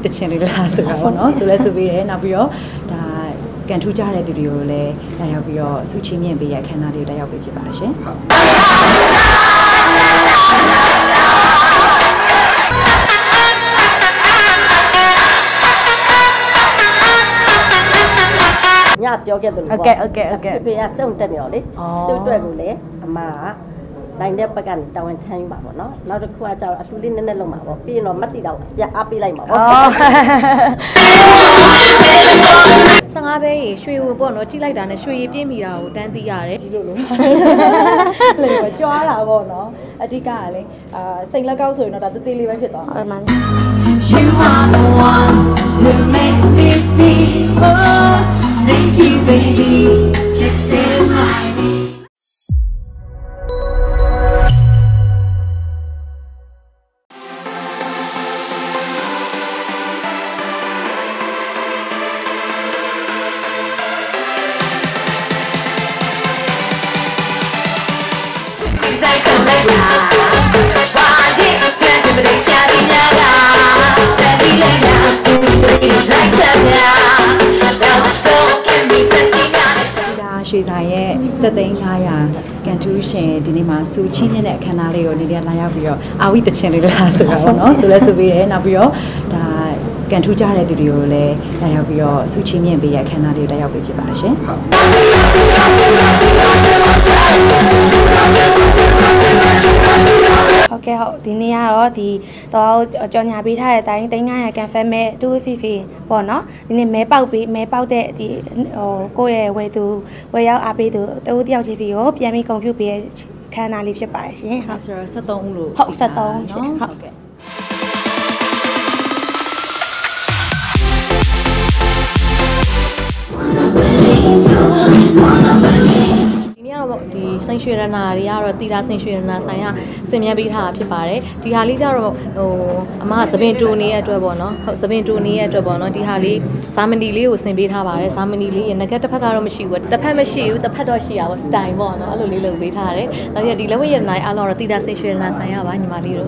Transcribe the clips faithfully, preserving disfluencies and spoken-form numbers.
တချင်လေးလားဆိုတော့เนาะဆိုလဲဆိုပြီးရဲနောက်ပြီးတော့ဒါကန်ထူးကြတဲ့သူတွေကိုလည်းလာရောက်ပြီးတော့စုချင်းမြင့်ပေးရခန်းသားလေးတက်ရောက်ပေးဖြစ်ပါတယ်ရှင်ညပြောခဲ့တယ်လို့ပေါ့โอเคโอเคโอเคဖေကစုံတက်နေတော့လေသူ့အတွက်ကိုလေအမကနိုင်တဲ့ဘက်ကနေတောင်းဝန်ထမ်းယူပါပေါ့နော်နောက်တစ်ခုကကျတော့အလှူလေးနည်းနည်းလုံးပါပေါ့ပြီးရင်တော့မတ်တီတော့ပြအားပေးလိုက်ပါပေါ့ဆယ်ငါးပဲရွှေကိုပေါ့နော်ကြည့်လိုက်တာနဲ့ရွှေရည်ပြည့်မိတာကိုတန်းသိရတယ်ကြီးလို့လို့လေကြွားတာပေါ့နော်အဓိကကလေအာစိတ်လက်ကောက်ဆိုရင်တော့ဒါတေးသေးလေးပဲဖြစ်သွားဟုတ်မှန် You are the one who makes me feel oh thank you baby just say hi ရွှေစာရဲ့တက်သိန်း၅ရာကန်ထူးရှင်ဒီနေ့မှာစူချင်းညတဲ့အခမ်းအနားလေးကိုနေရာလာရောက်ပြီးတော့အာဝိတချင်လေးလားဆိုတော့เนาะဆိုလဲဆိုပြီးရဲနောက်ပြီးတော့ဒါကန်ထူးကြတဲ့သူတွေကိုလည်းလာရောက်ပြီးတော့စူချင်းညပေးရအခမ်းအနားလေးကိုတက်ရောက်ပေးဖြစ်ပါတယ်ရှင်ဟုတ်ကဲ့ဟုတ်ဒီနေ့ကတော့ဒီတော့ကြော်ညာပေးထားတဲ့အတိုင်းတိုင်း900ကန်ဖက်မဲ့တူဖီဖီပေါ့နော်ဒီနေ့မဲပေါက်ပြီးမဲပေါက်တဲ့ဒီဟိုကိုယ့်ရဲ့ဝယ်သူဝယ်ရောက်အားပေးသူတဦးတယောက်ချင်းဖီကိုပြန်ပြီးကွန်ပျူတာပေးခန်းနာလေးဖြစ်ပါတယ်ရှင်ဟုတ်ဆိုတော့73ဦးလို့ဟုတ်73ရှင်ဟုတ်ကဲ့ဒီစိန်ရွှေရနာတွေကတော့တီတာစိန်ရွှေရနာဆိုင်ကစင်မြန်းပေးထားတာဖြစ်ပါတယ်ဒီဟာလေးကျတော့ဟိုအမကသပင်တူနေတဲ့အတွက်ပေါ့နော်ဟုတ်သပင်တူနေတဲ့အတွက်ပေါ့နော်ဒီဟာလေးဇာမနီလေးကိုဆင်ပေးထားပါတယ်ဇာမနီလေးရဲ့ငကက်တစ်ဖက်ကတော့မရှိဘူးတစ်ဖက်မရှိဘူးတစ်ဖက်တော့ရှိရပါစတိုင်ပေါ့နော်အဲ့လိုလေးလုပ်ပေးထားတယ်နောက်ပြီးဒီလက်ဝဲရနိုင်အားလုံးတော့တီတာစိန်ရွှေရနာဆိုင်ရပါညီမလေးတို့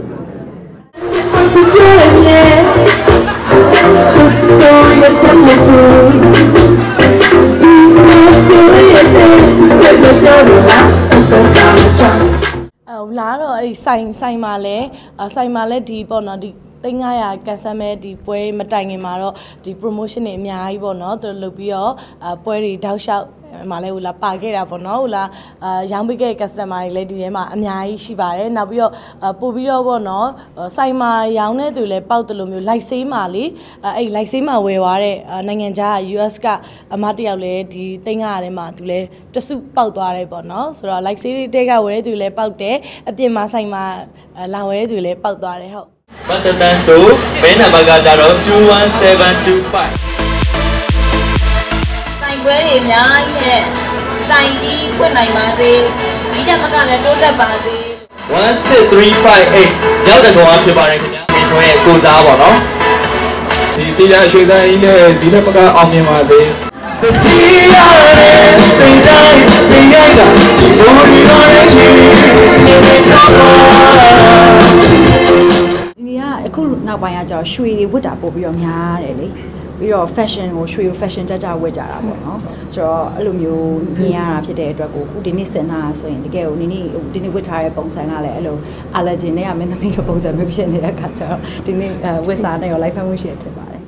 အဲလာတော့အဲ့ဒီဆိုင်ဆိုင်မှာလဲဆိုင်မှာလဲဒီပေါ့နော်ဒီသိန်း900ကန်ဆယ်မဲ့ဒီပွဲမတိုင်ခင်မှာတော့ဒီ promotion တွေအများကြီးပေါ့နော်သူတို့လုပ်ပြီးတော့ပွဲတွေတောက်လျှောက်မလဲဟိုလာပါခဲ့တာပေါ့နော်ဟိုလာအာရောင်းပေးခဲ့ customer တွေလည်းဒီထဲမှာအများကြီးရှိပါတယ်နောက်ပြီးတော့ပို့ပြီးတော့ပေါ့နော်ဆိုင်မှာရောင်းတဲ့သူလည်းပေါက်တယ်လို့မျိုး light sale မှာလေအဲ့ light sale မှာဝယ်သွားတဲ့နိုင်ငံခြား U S ကအမတယောက်လည်းဒီသိန်း900ထဲမှာသူလည်းတစုပေါက်သွားတယ်ပေါ့နော်ဆိုတော့ light sale တွေကဝယ်တဲ့သူလည်းပေါက်တယ်အပြင်မှာဆိုင်မှာလာဝယ်တဲ့သူလည်းပေါက်သွားတယ်ဟုတ်ပတ်တန်ဆိုဘဲနံပါတ်ကကြတော့two one seven two five ဆိုင်ခွဲတွေအများကြီးနဲ့ဆိုင်ကြီးဖွင့်နိုင်ပါစေဒီတက်မကလည်းတိုးတက်ပါစေ one six three five eightရောက်တဲ့ကောင်ဖြစ်ပါတယ်ခင်ဗျာခင်ထွန်းရဲ့ကိုစားပါနော်ဒီတရားရွှေသားကြီးနဲ့ဒီလက်ပကအောင်မြင်ပါစေဒီရတဲ့စိတ်တိုင်းဒီရိုက်တာဒီလိုဒီလိုနဲ့ဒီနေ့တော့ဒီကအခုနောက်ပိုင်းကကြောရွှေတွေဝတ်တာပို့ပြီးတော့များတယ်လေပြီးတော့ fashion ကိုရွှေကို fashion ကြကြဝတ်ကြတာပေါ့နော်ဆိုတော့အဲ့လိုမျိုးမြင်ရတာဖြစ်တဲ့အတွက်ကိုအခုဒီနေ့စင်တာဆိုရင်တကယ်ကိုဒီနေ့ဒီနေ့ဝတ်ထားတဲ့ပုံစံကလည်းအဲ့လို allergen နဲ့ကမင်းသမီးလိုပုံစံမျိုးဖြစ်နေတဲ့အခါကျတော့ဒီနေ့ဝတ်စားနဲ့ရော live ဖတ်မှုရှိတယ်ထင်ပါတယ်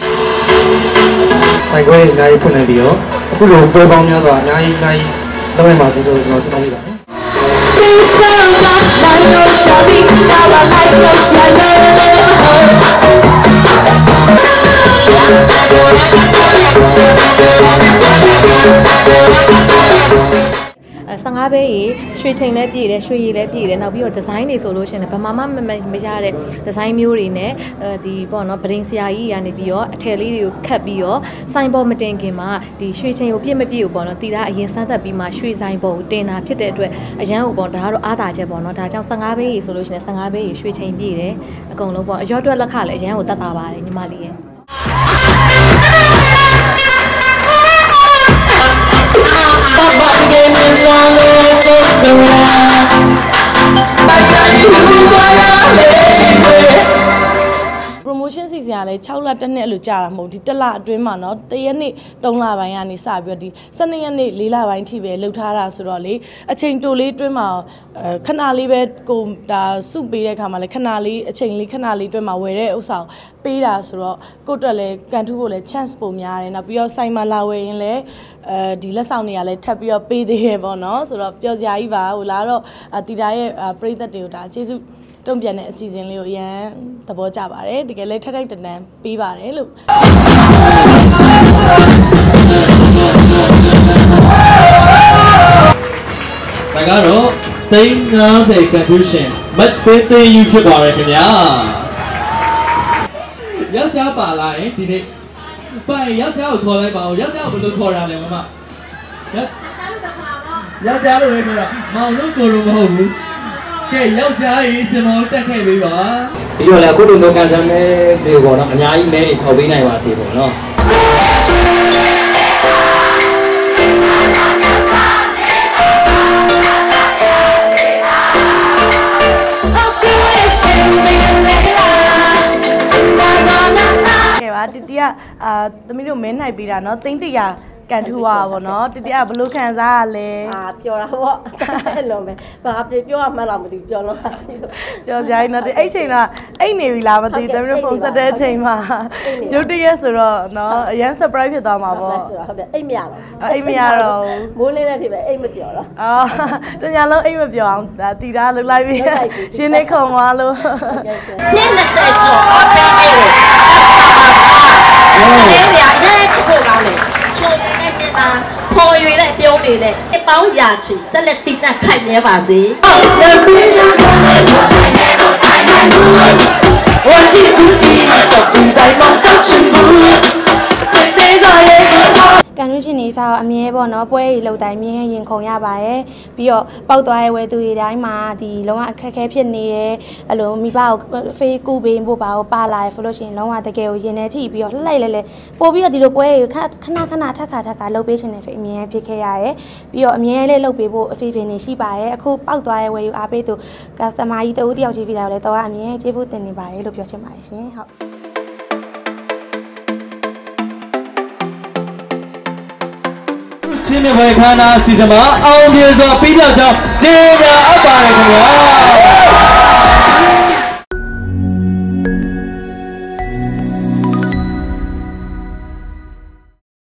ဆိုင်ခွဲအများကြီးဖွင့်နေပြီးတော့အခုလိုပွဲပေါင်းများစွာအများကြီးအများကြီးလုပ်ရပါစေလို့ကျွန်တော်ဆုတောင်းပေးပါတယ်ဆယ်ငါးပဲရွှေချိန်လည်းပြည့်တယ်ရွှေရည်လည်းပြည့်တယ်နောက်ပြီးတော့ဒီဇိုင်းတွေဆိုလို့ရှိရင်ဗမာမမရတဲ့ဒီဇိုင်းမျိုးတွေနဲ့ဒီပေါ့နော်ဗရင်ဆရာကြီးရနေပြီးတော့အထည်လေးတွေကိုခတ်ပြီးတော့စိုင်းပေါ်မတင်ခင်မှာဒီရွှေချိန်ကိုပြည့်မပြည့်ကိုပေါ့နော်တီတာအရင်စမ်းသက်ပြီးမှရွှေဆိုင်ပေါ်ကိုတင်တာဖြစ်တဲ့အတွက်အရန်ကိုပေါ့ဒါကတော့အားသာချက်ပေါ့နော်ဒါကြောင့်ဆယ်ငါးပဲဆိုလို့ရှိရင်ဆယ်ငါးပဲရွှေချိန်ပြည့်တယ်အကုန်လုံးပေါ့အရော့တွက်လက်ခလည်းအရန်ကိုတတ်တာပါတယ်ညီမလေးရဲ့ promotion season စဉ်ကလည်း၆လတစ်နှစ်အဲ့လိုကြာတာမဟုတ်ဒီတစ်လအတွင်းမှာနော်တရက်နေ့သုံးလပိုင်းကနေစပြီးတော့ဒီ၁၂ရက်နေ့၄လပိုင်းထိပဲလှုပ်ထားတာဆိုတော့လေအချိန်တိုလေးအတွင်းမှာခဏလေးပဲကိုဒါစုပေးတဲ့ခါမှာလည်းခဏလေးအချိန်လေးခဏလေးအတွင်းမှာဝယ်တဲ့ဥစ္စာကိုပေးတာဆိုတော့ကိုယ့်အတွက်လည်းကန်ထူးဖို့လည်း chance ပုံများတယ်နောက်ပြီးတော့ဆိုင်မှာလာဝယ်ရင်လည်းအဲဒီလက်ဆောင်တွေကလည်းထပ်ပြီးတော့ပေးသေးတယ်ပေါ့နော်ဆိုတော့ပျော်စရာကြီးပါဟိုလာတော့တီတာရဲ့ပရိသတ်တွေကိုဒါကျေးဇူးတုံ့ပြန်တဲ့အစီအစဉ်လေးကိုအရန်သဘောကျပါတယ်တကယ်လည်းထက်ထိုက်တန်တန်ပေးပါတယ်လို့ဒါကတော့သိန်း၅၀ contribution မတ်သေးသေးယူဖြစ်ပါရဲ့ခင်ဗျာယောက်ျားပါလာရင်ဒီနေ့ပိုင်ယောက်ျားကိုခေါ်လိုက်ပါဦးယောက်ျားကိုဘယ်လိုခေါ်တာလဲမမယောက်ျားလို့ပဲခေါ်တာမောင်လို့ကိုလိုမဟုတ်ဘူးကဲယောက်ျားကြီးစင်မောတက်ခဲ့ပေးပါဒီလိုလေအခုလိုမျိုးကန်ဆယ်မဲတွေပေါ့နော်အများကြီးမဲတွေထောက်ပေးနိုင်ပါစေပေါ့နော်တီတီကအာသမီးတို့မဲနိုင်ပေးတာเนาะသိန်းတရာကန်ထူပါဗောနော်တီတီကဘလို့ခံစားရလဲအာပျော်တာပေါ့အဲ့လိုပဲဘာပြောပြောမှတော့မသိပျော်လို့ရှိလို့ကြော်စရာကြီးနော်အဲ့ချိန်ကအိတ်နေပြီလားမသိသမီးတို့ဖုန်းဆက်တဲ့အချိန်မှာရုတ်တရက်ဆိုတော့เนาะအရန် surprise ဖြစ်သွားမှာပေါ့ဟုတ်တယ်အိတ်မရတော့အိတ်မရတော့မိုးလင်းတဲ့အချိန်ပဲအိတ်မပျော်တော့အော်တညာလုံးအိတ်မပျော်အောင်ဒါတီတာလှုပ်လိုက်ပြီရှင်းနေခုံသွားလို့နှစ်၂၀ကျော်အပေးနေတယ်အဲ့ဒါအဲ့ချစ်ဖို့ကောင်းတယ်ချိုးနေတဲ့ကျတာဖော်ရွေတဲ့ပြုံးနေတဲ့အပေါင်းရာချီဆက်လက်တည်တဲ့ခိုင်နေပါစေရပင်းရတဲ့ဆိုင်နေတော့ထိုင်နေလို့ဝတ်တီတူတီတော့ဒီဆိုင်မှာတောက်ချင်ဘူးတဲ့တဲ့စားရဲ့ကန်ထူးရှင်နေစာအမြဲပေါ့နော်ပွဲရီလှုပ်တိုင်းမြင်းရင်ခုံရပါရဲ့ပြီးတော့ပောက်သွားရဲ့ဝဲသူတွေတိုင်းမှာဒီလုံးဝအခက်အခဲဖြစ်နေရဲ့အဲ့လိုမိဘကိုဖေးကူပေးဖို့ပါကိုပါလာရဲ့ဆိုလို့ရှိရင်လုံးဝတကယ်ကိုရင်ထဲထိပြီးတော့လှလိုက်လဲလဲပို့ပြီးတော့ဒီလိုပွဲရီခဏခဏခဏထက်ခါထက်ခါလှုပ်ပေးရှင်နေဖေးအမြဲဖြစ်ခဲ့ရရဲ့ပြီးတော့အမြဲလေးလှုပ်ပေးဖို့အဖေဖေနေရှိပါရဲ့အခုပောက်သွားရဲ့ဝဲယူအားပေးသူကစတမာကြီးတဦးတယောက်ချင်းဖြစ်တာကိုလည်းတော့အမြဲကျေးဇူးတင်နေပါရဲ့လို့ပြောချင်ပါတယ်ရှင်ဟုတ်ချင်းမြတ်ဘွယ်ခန္ဓာစီစဉ်မှာအောင်မြင်စွာပြီးပြောက်ကြောင်းကျေးဇူးအပ်ပါတယ်ခင်ဗျာ